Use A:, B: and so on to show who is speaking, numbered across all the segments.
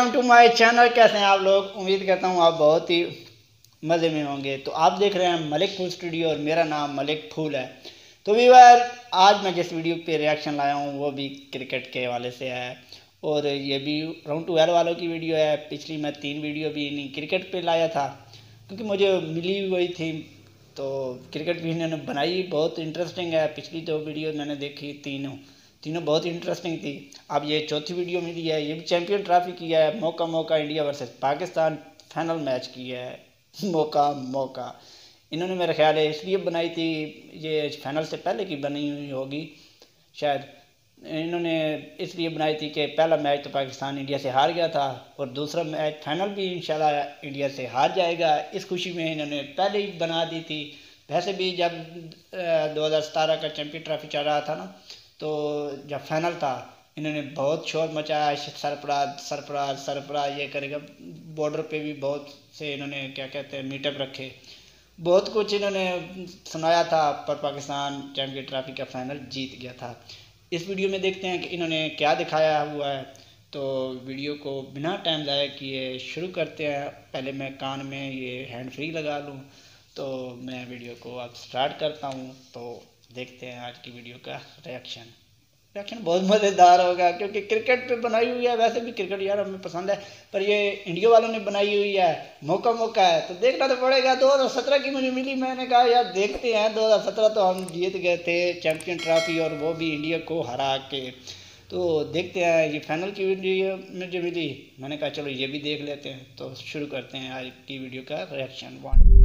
A: Welcome to my channel. कैसे हैं आप लोग? उम्मीद करता हूँ आप बहुत ही मज़े में होंगे। तो आप देख रहे हैं मलिक फूल स्टूडियो और मेरा नाम मलिक फूल है। तो व्यूअर, आज मैं जिस वीडियो पे रिएक्शन लाया हूँ वो भी क्रिकेट के हवाले से है और ये भी राउंड 12 वालों की वीडियो है। पिछली मैं 3 वीडियो भी इन्हीं क्रिकेट पे लाया था क्योंकि मुझे मिली हुई थी, तो क्रिकेट भी इन्होंने बनाई, बहुत इंटरेस्टिंग है। पिछली 2 वीडियो मैंने देखी, तीनों बहुत इंटरेस्टिंग थी। अब ये चौथी वीडियो मिली है, ये भी चैंपियन ट्रॉफी की है। मौका India versus Pakistan final match की है। मौका इन्होंने मेरा ख्याल है इसलिए बनाई थी, ये फाइनल से पहले की बनी हुई होगी शायद। इन्होंने इसलिए बनाई थी कि पहला मैच तो पाकिस्तान इंडिया से हार गया था और दूसरा मैच फाइनल भी इंशाल्लाह इंडिया से हार जाएगा। इस खुशी में इन्होंने पहले ही बना दी थी। वैसे भी जब 2017 का चैंपियन ट्रॉफी चल रहा था ना, तो जब फाइनल था इन्होंने बहुत शोर मचाया, सरफराज ये करेगा। बॉर्डर पे भी बहुत से इन्होंने क्या कहते हैं मीटअप रखे, बहुत कुछ इन्होंने सुनाया था, पर पाकिस्तान चैंपियन ट्रॉफी का फाइनल जीत गया था। इस वीडियो में देखते हैं कि इन्होंने क्या दिखाया हुआ है। तो वीडियो को बिना टाइम ज़ाया किए शुरू करते हैं। पहले मैं कान में ये हैंड फ्री लगा लूँ, तो मैं वीडियो को अब स्टार्ट करता हूँ। तो देखते हैं आज की वीडियो का रिएक्शन बहुत मज़ेदार होगा क्योंकि क्रिकेट पे बनाई हुई है। वैसे भी क्रिकेट यार हमें पसंद है, पर ये इंडिया वालों ने बनाई हुई है। मौका है तो देखना तो पड़ेगा। 2017 की मुझे मिली, मैंने कहा यार देखते हैं। 2017 तो हम जीत गए थे चैंपियन ट्रॉफी और वो भी इंडिया को हरा के। तो देखते हैं ये फाइनल की वीडियो मुझे मिली, मैंने कहा चलो ये भी देख लेते हैं। तो शुरू करते हैं आज की वीडियो का रिएक्शन।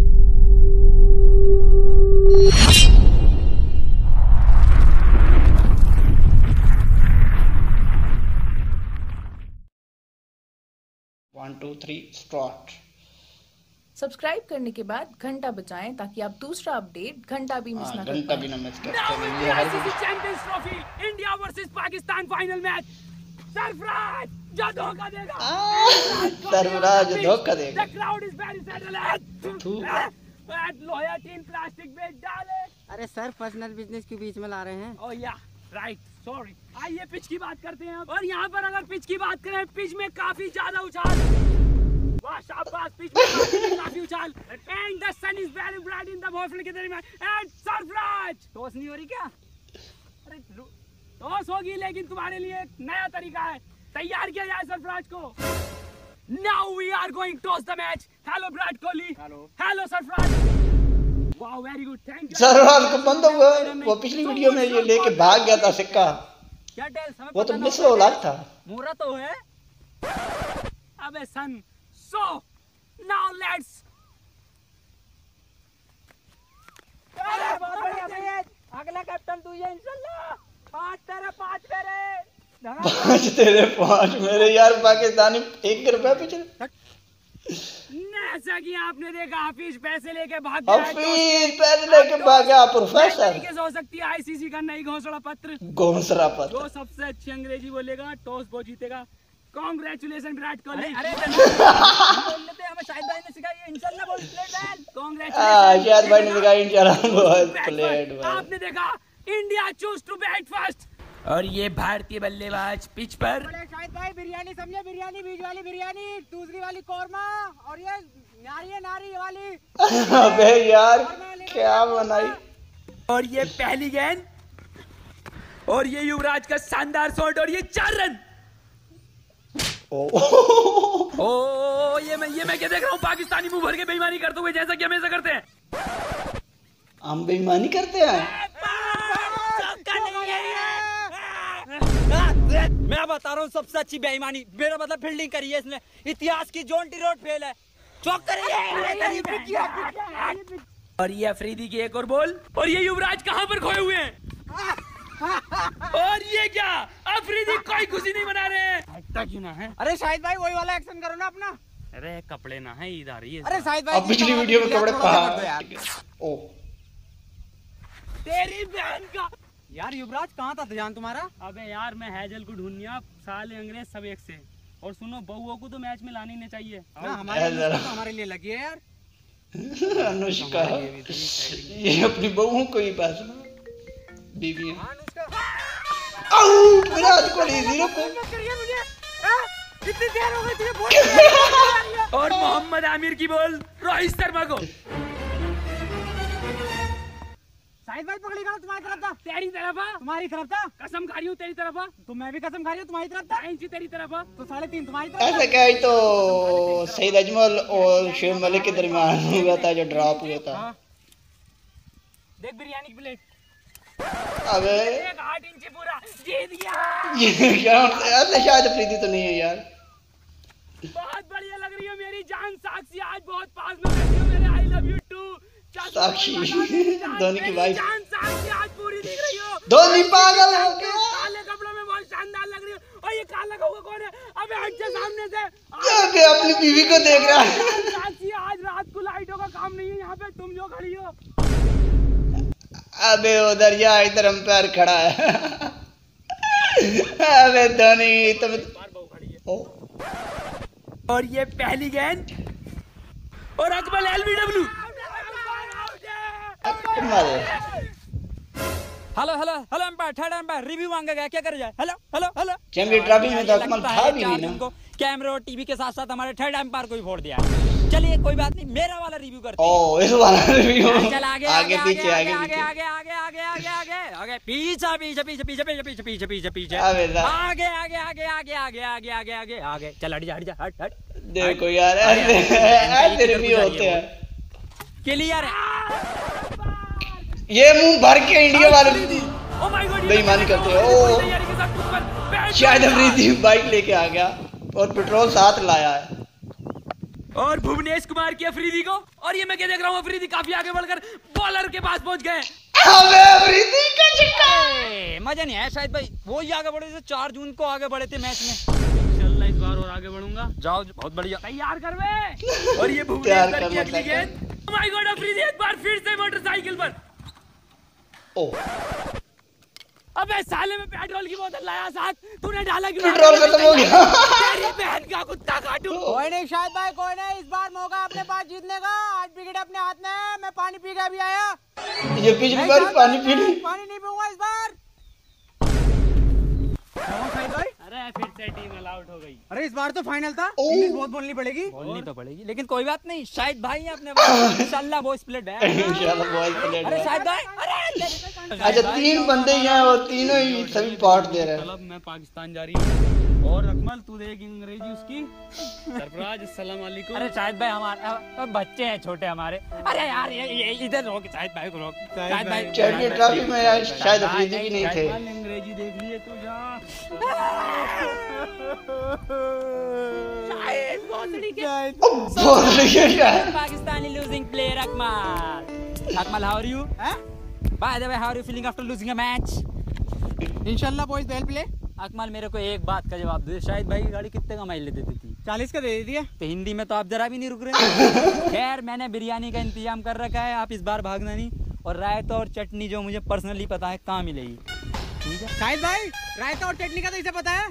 A: 1 2 3 स्टार्ट।
B: सब्सक्राइब करने के बाद घंटा बजाएं ताकि आप दूसरा अपडेट घंटा भी मिस ना कर
A: घंटा भी ना मिस कर
C: champions trophy India versus Pakistan final match. Sarfaraz जो धोखा देगा,
A: सरफराज धोखा देगा।
C: The crowd is very sad. लोया टीन प्लास्टिक बेच डाले।
D: अरे सर, पर्सनल बिजनेस क्यों बीच में ला रहे हैं?
C: ओह या राइट, सॉरी। आइए पिच की बात करते हैं। और यहाँ पर अगर पिच की बात करें, पिच में काफी ज्यादा उछाल। वाह शाबाश, पिच में काफी उछाल। And the sun is very bright in the ball field के दरमियान। एंड सरफराज टॉस नहीं हो रही क्या? अरे टॉस होगी, लेकिन तुम्हारे लिए एक नया तरीका है। तैयार किया जाए सरफराज को। Now we are going toss the match. Hello Virat Kohli. Hello Sarfaraz. Wow very good, thank you.
A: Sarfaraz को बंद हुआ, वो पिछली वीडियो में ये लेके भाग गया था सिक्का।
C: क्या टेल समय
A: वो तो मिस हो लाग था।
C: मुहूर्त तो है। अबे सन, सो नाउ लेट्स। अगला कैप्टन तू है इंशाल्लाह। 5 तेरे 5
A: मेरे यार। पाकिस्तानी 1 रुपया पिछले।
C: ऐसा कि आपने देखा हाफिज पैसे लेके भाग
A: गया। हाफिज पैसे लेके भाग गया। प्रोफेसर
C: कैसे हो सकती है आईसीसी का नई घोषणा पत्र।
A: जो
C: सबसे अच्छी अंग्रेजी बोलेगा टॉस वो जीतेगा। कांग्रेचुलेशन विराट कोहली। अरे बोलते हमें शाहिद भाई ने सिखाई है, इंशाल्लाह बोल प्लेट। कांग्रेचुलेशन
A: शाहिद भाई ने सिखाई, इंशाल्लाह प्लेट।
C: आपने देखा India choose to bat first और ये भारतीय बल्लेबाज पिच पर।
D: शाहिद भाई बिरयानी समझे, बिरयानी बीज वाली बिरयानी, दूसरी वाली कौरमा और ये नारी वाली।
A: अबे यार क्या बनाई।
C: और ये पहली गेंद और ये युवराज का शानदार शॉट और ये 4 रन। ओ ये मैं क्या देख रहा हूँ? पाकिस्तानी मुंह भर के बेईमानी करते हुए, जैसा कि हमेशा करते हैं।
A: हम बेईमानी करते हैं।
D: मैं बता रहा हूँ सबसे अच्छी बेईमानी, मेरा मतलब फील्डिंग करी है इसने। इतिहास की जॉन टी रोड फेल है। चौक करिए।
C: और ये अफरीदी की एक और बॉल और ये युवराज कहाँ पर खोए हुए हैं? और ये क्या अफरीदी कोई खुशी नहीं मना रहे हैं?
D: क्यों ना है? अरे शाहिद भाई वही वाला एक्शन करो ना अपना।
C: अरे कपड़े ना है, ईद आ रही है।
D: अरे शाहिद भाई
A: अब पिछली वीडियो में कपड़े पहा। ओ
C: तेरी बहन का।
D: यार युवराज कहाँ था ध्यान तुम्हारा?
C: अबे यार मैं हैजल को ढूंढनिया, साले अंग्रेज सब एक से। और सुनो, बहुओं को तो मैच में लानी नहीं चाहिए।
D: हमारे लिए लगी है यार
A: अनुष्का। ये अपनी बहुओं को ही पास बीबी। आउट विराट कोहली 0 पे।
C: इतनी देर हो गई तुझे बोल। और मोहम्मद आमिर की बॉल रोहित शर्मा को।
D: शाहिद भाई पकड़ी गया तुम्हारी तरफ था।
C: तेरी तरफ है।
D: तुम्हारी तरफ था।
C: कसम खा रही हूँ तेरी तरफ है।
D: तो मैं भी कसम खा रही हूँ तुम्हारी तरफ था।
C: 3 इंच तेरी तरफ है।
D: तो 3.5 तुम्हारी तरफ
A: ऐसा क्या, तो सईद अजमल और शुएब मलिक के दरमियान हुआ था जो ड्रॉप हुआ था।
C: देख बिरयानी की प्लेट।
A: अबे
C: 8 इंच पूरा जीत गया।
A: ये क्या, ऐसे शायद अफरीदी तो नहीं है यार।
C: बहुत बढ़िया लग रही हो मेरी जान साक्षी, आज बहुत पास में बैठी हो मेरे। I love you too
A: Sakshi Dhoni की वाइफ।
C: जान साक्षी आज पूरी दिख रही हो।
A: धोनी पागल हो गया।
C: काले कपड़ों में बहुत शानदार लग रही हो। और ये काला कौवा कौन है? अबे हट जा सामने से।
A: अबे अपनी बीवी को देख रहा है।
C: जान साक्षी आज रात को लाइटों का काम नहीं है यहाँ पे, तुम जो खड़ी हो।
A: अबे उधर या इधर अंपायर खड़ा है। अबे धोनी तुम
C: और ये पहली गेंद और Akmal LBW.
D: Hello hello hello umpire, third umpire review मांगा गया, क्या कर जाए? Hello hello hello.
A: Champion trophy में तो अकमल था भी नहीं ना।
D: उनको कैमरे और टीवी के साथ साथ हमारे थर्ड अंपायर को भी फोड़ दिया। चलिए कोई बात नहीं, मेरा वाला रिव्यू करते हैं।
A: ओ इस वाला रिव्यू।
D: चल आगे
A: आगे पीछे आगे
D: आगे
A: पीछे।
D: आगे आगे आगे आगे आगे आगे पीछे पीछे पीछे पीछे पीछे पीछे पीछे पीछे पीछे
A: अबे ला।
D: आगे आगे आगे आगे आगे आगे आगे आगे आगे। चल हट जा हट जा हट हट।
A: देखो यार ऐसे रिव्यू होते हैं।
D: क्लियर है।
A: ये मुंह भर के इंडिया वाले
C: ओ माय गॉड
A: बेईमानी करते हैं। ओ शायद अफरीदी बाइक लेके आ गया और पेट्रोल साथ लाया है।
C: और भुवनेश कुमार की अफरीदी को। और ये मैं क्या देख रहा हूँ, अफरीदी काफी आगे बढ़कर बॉलर के पास पहुंच गए।
A: अबे अफरीदी का छक्का।
D: मजा नहीं आया शायद भाई, वो ही आगे बढ़े थे 4 जून को आगे बढ़े थे मैच में।
C: इंशाल्लाह इस बार और आगे बढ़ूंगा।
D: जाओ बहुत बढ़िया।
C: तैयार कर वे। और ये भुवनेश की अगली गेंद। ओ माय गॉड अफरीदी एक बार फिर से मोटरसाइकिल पर।
A: ओ
C: अबे साले में पेट्रोल की बोतल लाया साथ, तूने डाला क्यों?
A: पेट्रोल खत्म हो गया।
C: तेरी बहन का कुत्ता काटू।
D: कोई नहीं शायद भाई, कोई नहीं, इस बार मौका अपने पास जीतने का। आज विकेट अपने हाथ में है। मैं पानी पी के अभी आया।
A: ये पिछली बार पानी पी ली।
D: पानी नहीं पीऊंगा इस बार।
C: अरे फिर से टीम ऑल आउट हो गई।
D: अरे इस बार तो फाइनल था, इंग्लिश बहुत बोलनी पड़ेगी। बोलनी तो पड़ेगी, लेकिन कोई बात नहीं, शायद भाई है अपने पास। इंशाल्लाह बॉयज प्लेट है।
A: इंशाल्लाह बॉयज प्लेट
D: अरे
A: है।
D: शायद भाई, अरे
A: अच्छा 3 बंदे ही हैं और तीनों ही सभी पार्ट दे रहे हैं।
C: मतलब मैं पाकिस्तान जा रही हूँ। और अकमल तू देख अंग्रेजी उसकी। सरफराज अस्सलाम वालेकुम।
D: अरे शायद भाई हमारे बच्चे हैं छोटे हमारे। अरे यार ये इधर रोक, शायद भाई को रोक। शायद भाई
A: चैंपियन ट्रॉफी में यार शायद अफरीदी भी नहीं थे।
C: अंग्रेजी देख लिए तू जा।
D: Pakistani losing player Akmal. Akmal how are you? By the way how are you feeling after losing a match?
E: इंशाल्लाह बॉयज वेल प्ले।
D: अकमल मेरे को एक बात का जवाब दे, शायद भाई की गाड़ी कितने का माइलेज देती थी?
E: 40 का दे दिया।
D: तो हिंदी में तो आप जरा भी नहीं रुक रहे। खैर मैंने बिरयानी का इंतजाम कर रखा है, आप इस बार भागना नहीं। और रायता और चटनी जो मुझे पर्सनली पता है कहाँ मिलेगी, ठीक है?
E: शाहिद भाई रायता और चटनी का तो इसे पता है।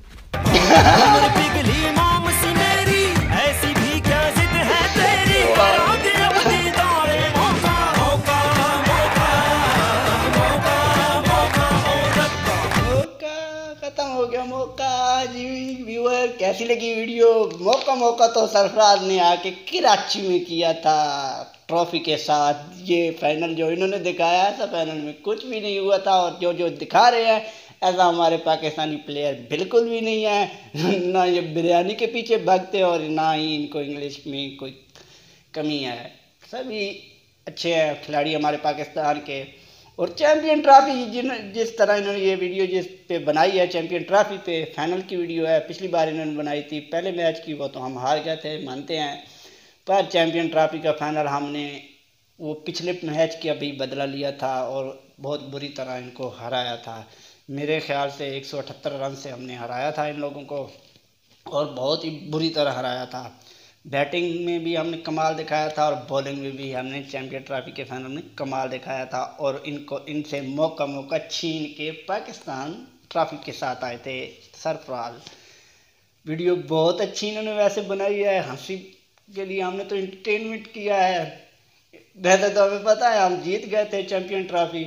C: पिघली मोम सी मेरी, ऐसी भी क्या जिद है तेरी। आगे अपनी दौड़े मौका मौका मौका मौका मौका
A: मौका खत्म हो गया। मौका जी व्यूअर कैसी लगी वीडियो? मौका तो सरफराज ने आके कराची में किया था ट्रॉफी के साथ। ये फाइनल जो इन्होंने दिखाया था, फाइनल में कुछ भी नहीं हुआ था। और जो दिखा रहे हैं ऐसा हमारे पाकिस्तानी प्लेयर बिल्कुल भी नहीं है। ना ये बिरयानी के पीछे भागते और ना ही इनको इंग्लिश में कोई कमी है। सभी अच्छे हैं खिलाड़ी हमारे पाकिस्तान के। और चैंपियन ट्रॉफी जिस तरह इन्होंने ये वीडियो जिस पे बनाई है, चैंपियन ट्रॉफी पे फाइनल की वीडियो है। पिछली बार इन्होंने बनाई थी पहले मैच की, वो तो हम हार गए थे मानते हैं। पर चैंपियन ट्रॉफी का फाइनल हमने वो पिछले मैच का भी बदला लिया था और बहुत बुरी तरह इनको हराया था। मेरे ख्याल से 178 रन से हमने हराया था इन लोगों को और बहुत ही बुरी तरह हराया था। बैटिंग में भी हमने कमाल दिखाया था और बॉलिंग में भी हमने चैंपियन ट्रॉफी के फाइनल में कमाल दिखाया था। और इनसे मौका छीन के पाकिस्तान ट्रॉफी के साथ आए थे सरफराज। वीडियो बहुत अच्छी इन्होंने वैसे बनाई है, हंसी के लिए हमने तो एंटरटेनमेंट किया है। वैसे तो हमें पता है हम जीत गए थे चैंपियन ट्रॉफी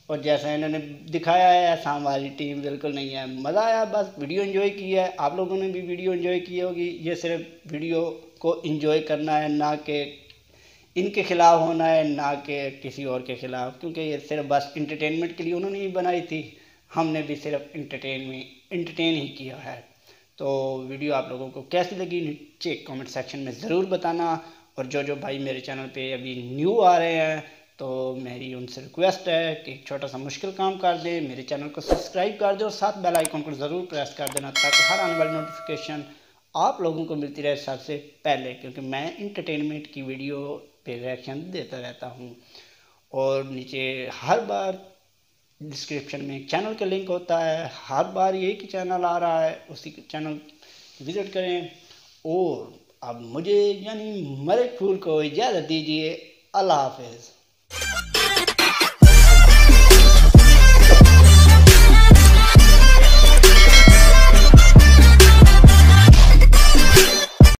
A: और जैसा इन्होंने दिखाया है ऐसा हमारी टीम बिल्कुल नहीं है। मज़ा आया, बस वीडियो एंजॉय की है, आप लोगों ने भी वीडियो एंजॉय की होगी। ये सिर्फ वीडियो को एंजॉय करना है, ना कि इनके ख़िलाफ़ होना है, ना कि किसी और के ख़िलाफ़, क्योंकि ये सिर्फ बस इंटरटेनमेंट के लिए उन्होंने ही बनाई थी, हमने भी सिर्फ इंटरटेन ही किया है। तो वीडियो आप लोगों को कैसी लगी नीचे कमेंट सेक्शन में ज़रूर बताना। और जो भाई मेरे चैनल पे अभी न्यू आ रहे हैं तो मेरी उनसे रिक्वेस्ट है कि एक छोटा सा मुश्किल काम कर दें, मेरे चैनल को सब्सक्राइब कर दें और साथ बेल आइकन को ज़रूर प्रेस कर देना, ताकि हर आने वाली नोटिफिकेशन आप लोगों को मिलती रहे सबसे पहले, क्योंकि मैं इंटरटेनमेंट की वीडियो पे रिएक्शन देता रहता हूँ। और नीचे हर बार डिस्क्रिप्शन में चैनल का लिंक होता है, हर बार एक ही चैनल आ रहा है, उसी चैनल विज़िट करें। और अब मुझे यानी मलिक फूल को इजाज़त दीजिए। अल्लाह हाफ़िज़।